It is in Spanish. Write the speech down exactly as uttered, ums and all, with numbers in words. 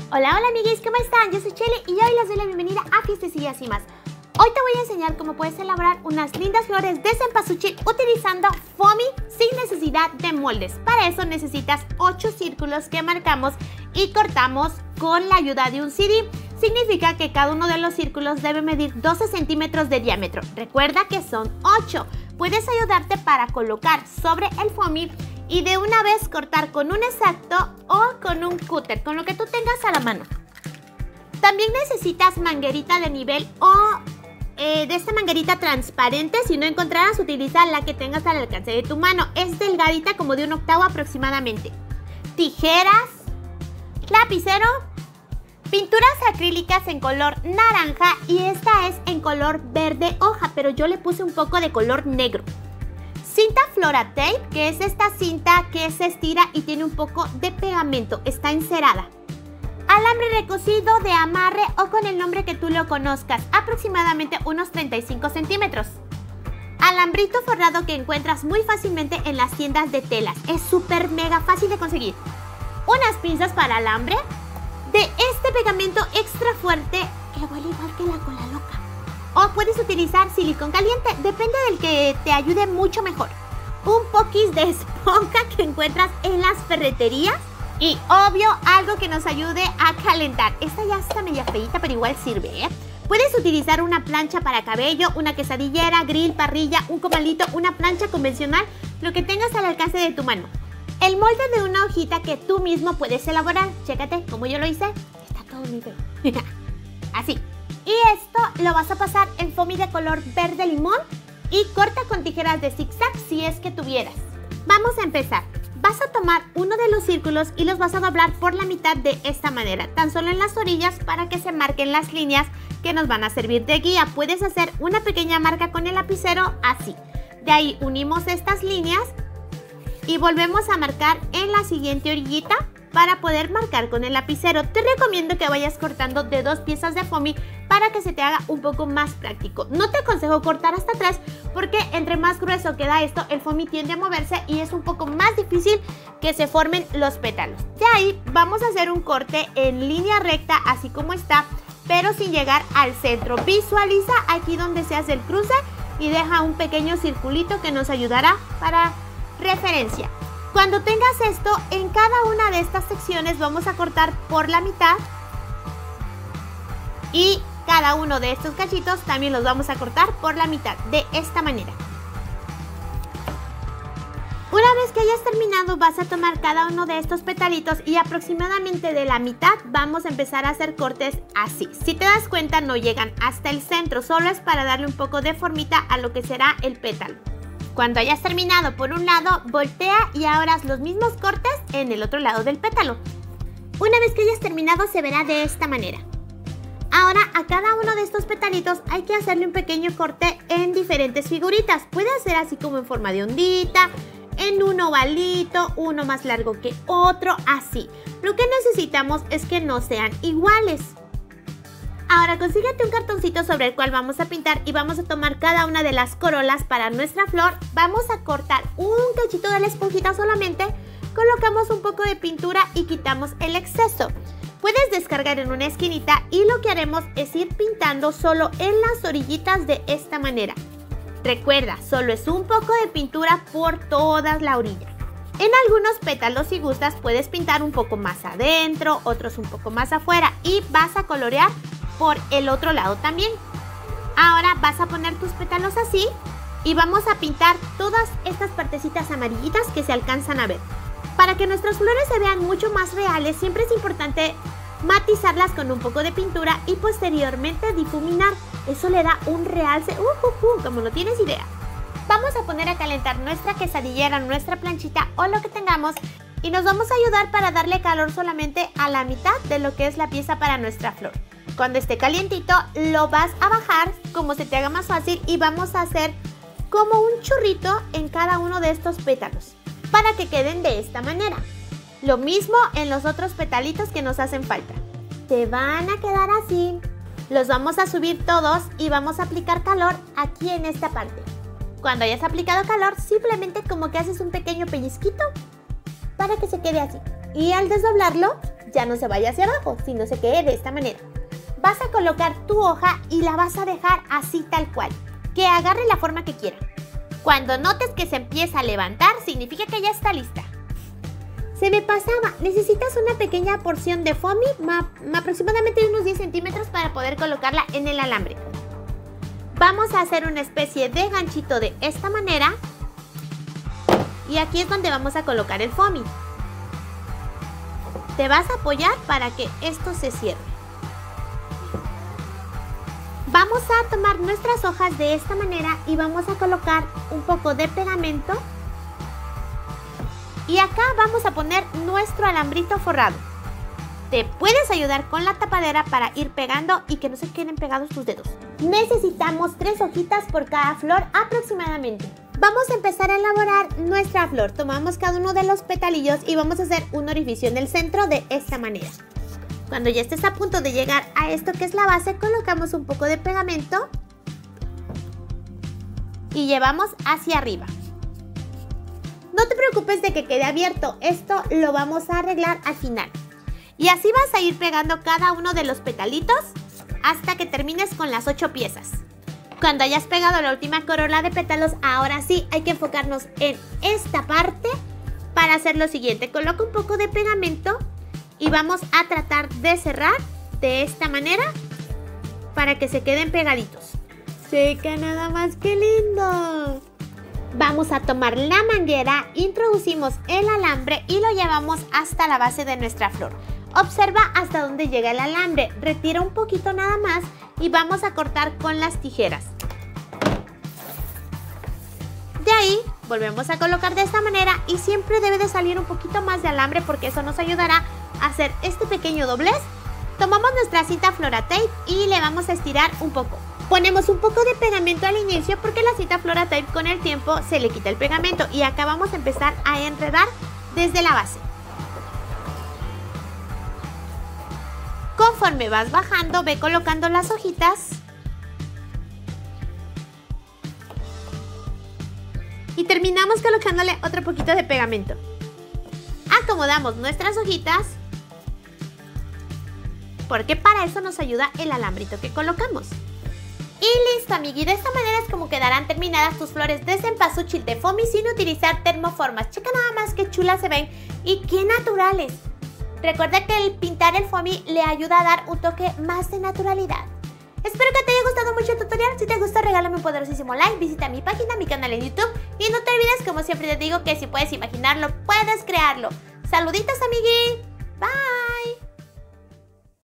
Hola, hola amiguis, ¿cómo están? Yo soy Chele y hoy les doy la bienvenida a Fiestecillas y más. Hoy te voy a enseñar cómo puedes elaborar unas lindas flores de cempasúchil utilizando foamy sin necesidad de moldes. Para eso necesitas ocho círculos que marcamos y cortamos con la ayuda de un C D. Significa que cada uno de los círculos debe medir doce centímetros de diámetro. Recuerda que son ocho. Puedes ayudarte para colocar sobre el foamy y de una vez cortar con un exacto o con un cúter, con lo que tú tengas a la mano. También necesitas manguerita de nivel o eh, de esta manguerita transparente. Si no encontraras, utiliza la que tengas al alcance de tu mano. Es delgadita, como de un octavo aproximadamente. Tijeras, lapicero, pinturas acrílicas en color naranja y esta es en color verde hoja, pero yo le puse un poco de color negro. Cinta Flora Tape, que es esta cinta que se estira y tiene un poco de pegamento, está encerada. Alambre recocido de amarre o con el nombre que tú lo conozcas, aproximadamente unos treinta y cinco centímetros. Alambrito forrado que encuentras muy fácilmente en las tiendas de telas, es súper mega fácil de conseguir. Unas pinzas para alambre de este pegamento extra fuerte que huele igual que la cola loca. O puedes utilizar silicón caliente, depende del que te ayude mucho mejor. Un poquis de esponja que encuentras en las ferreterías. Y obvio, algo que nos ayude a calentar. Esta ya está media feita, pero igual sirve, ¿eh? Puedes utilizar una plancha para cabello, una quesadillera, grill, parrilla, un comalito, una plancha convencional, lo que tengas al alcance de tu mano. El molde de una hojita que tú mismo puedes elaborar. Chécate, como yo lo hice, está todo muy feo. Así. Y esto lo vas a pasar en foamy de color verde limón y corta con tijeras de zigzag si es que tuvieras. Vamos a empezar. Vas a tomar uno de los círculos y los vas a doblar por la mitad de esta manera, tan solo en las orillas para que se marquen las líneas que nos van a servir de guía. Puedes hacer una pequeña marca con el lapicero así. De ahí unimos estas líneas y volvemos a marcar en la siguiente orillita para poder marcar con el lapicero. Te recomiendo que vayas cortando de dos piezas de foamy para que se te haga un poco más práctico. No te aconsejo cortar hasta tres porque entre más grueso queda esto, el foamy tiende a moverse y es un poco más difícil que se formen los pétalos. De ahí vamos a hacer un corte en línea recta así como está, pero sin llegar al centro. Visualiza aquí donde se hace el cruce y deja un pequeño circulito que nos ayudará para referencia. Cuando tengas esto, en cada una de estas secciones vamos a cortar por la mitad y cada uno de estos cachitos también los vamos a cortar por la mitad, de esta manera. Una vez que hayas terminado, vas a tomar cada uno de estos petalitos y aproximadamente de la mitad vamos a empezar a hacer cortes así. Si te das cuenta, no llegan hasta el centro, solo es para darle un poco de formita a lo que será el pétalo. Cuando hayas terminado por un lado, voltea y ahora haz los mismos cortes en el otro lado del pétalo. Una vez que hayas terminado, se verá de esta manera. Ahora a cada uno de estos petalitos hay que hacerle un pequeño corte en diferentes figuritas. Puede ser así como en forma de ondita, en un ovalito, uno más largo que otro, así. Lo que necesitamos es que no sean iguales. Ahora consíguete un cartoncito sobre el cual vamos a pintar y vamos a tomar cada una de las corolas para nuestra flor. Vamos a cortar un cachito de la esponjita solamente, colocamos un poco de pintura y quitamos el exceso. Puedes descargar en una esquinita y lo que haremos es ir pintando solo en las orillitas de esta manera. Recuerda, solo es un poco de pintura por toda la orilla. En algunos pétalos, si gustas, puedes pintar un poco más adentro, otros un poco más afuera y vas a colorear por el otro lado también. Ahora vas a poner tus pétalos así y vamos a pintar todas estas partecitas amarillitas que se alcanzan a ver. Para que nuestras flores se vean mucho más reales, siempre es importante matizarlas con un poco de pintura y posteriormente difuminar. Eso le da un realce, uh, uh, uh, como no tienes idea. Vamos a poner a calentar nuestra quesadillera, nuestra planchita o lo que tengamos y nos vamos a ayudar para darle calor solamente a la mitad de lo que es la pieza para nuestra flor. Cuando esté calientito lo vas a bajar como se te haga más fácil y vamos a hacer como un churrito en cada uno de estos pétalos para que queden de esta manera. Lo mismo en los otros petalitos que nos hacen falta. Te van a quedar así. Los vamos a subir todos y vamos a aplicar calor aquí en esta parte. Cuando hayas aplicado calor, simplemente como que haces un pequeño pellizquito para que se quede así. Y al desdoblarlo, ya no se vaya hacia abajo, sino se quede de esta manera. Vas a colocar tu hoja y la vas a dejar así tal cual, que agarre la forma que quiera. Cuando notes que se empieza a levantar, significa que ya está lista. Se me pasaba, necesitas una pequeña porción de foamy, aproximadamente unos diez centímetros para poder colocarla en el alambre. Vamos a hacer una especie de ganchito de esta manera y aquí es donde vamos a colocar el foamy. Te vas a apoyar para que esto se cierre. Vamos a tomar nuestras hojas de esta manera y vamos a colocar un poco de pegamento. Y acá vamos a poner nuestro alambrito forrado. Te puedes ayudar con la tapadera para ir pegando y que no se queden pegados tus dedos. Necesitamos tres hojitas por cada flor aproximadamente. Vamos a empezar a elaborar nuestra flor. Tomamos cada uno de los petalillos y vamos a hacer un orificio en el centro de esta manera. Cuando ya estés a punto de llegar a esto que es la base, colocamos un poco de pegamento y llevamos hacia arriba. No te preocupes de que quede abierto, esto lo vamos a arreglar al final. Y así vas a ir pegando cada uno de los petalitos hasta que termines con las ocho piezas. Cuando hayas pegado la última corola de pétalos, ahora sí hay que enfocarnos en esta parte para hacer lo siguiente. Coloca un poco de pegamento y vamos a tratar de cerrar de esta manera para que se queden pegaditos. ¡Checa nada más qué lindo! Vamos a tomar la manguera, introducimos el alambre y lo llevamos hasta la base de nuestra flor. Observa hasta dónde llega el alambre, retira un poquito nada más y vamos a cortar con las tijeras. De ahí volvemos a colocar de esta manera y siempre debe de salir un poquito más de alambre porque eso nos ayudará a hacer este pequeño doblez. Tomamos nuestra cinta Floratape y le vamos a estirar un poco. Ponemos un poco de pegamento al inicio porque la cinta Floratape con el tiempo se le quita el pegamento y acá vamos a empezar a enredar desde la base. Conforme vas bajando, ve colocando las hojitas y terminamos colocándole otro poquito de pegamento. Acomodamos nuestras hojitas porque para eso nos ayuda el alambrito que colocamos. Y listo, amigui, de esta manera es como quedarán terminadas tus flores de cempasúchil de foamy sin utilizar termoformas. Checa nada más qué chulas se ven y qué naturales. Recuerda que el pintar el foamy le ayuda a dar un toque más de naturalidad. Espero que te haya gustado mucho el tutorial. Si te gustó, regálame un poderosísimo like, visita mi página, mi canal en YouTube y no te olvides, como siempre te digo, que si puedes imaginarlo, puedes crearlo. Saluditos, amigui. Bye.